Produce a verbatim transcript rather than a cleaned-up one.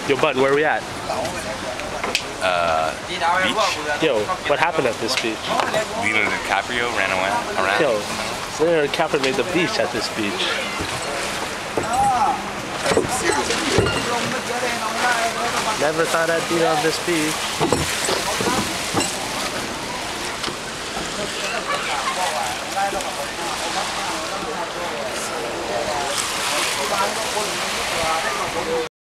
Yo, bud, where are we at? Uh, beach. Yo, what happened at this beach? Leonardo DiCaprio ran away around. Yo, Leonardo DiCaprio made the beach at this beach. Never thought I'd be on this beach.